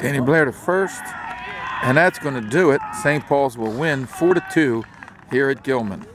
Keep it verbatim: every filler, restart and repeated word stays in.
Danny Blair to first, and that's going to do it. Saint Paul's will win four to two here at Gilman.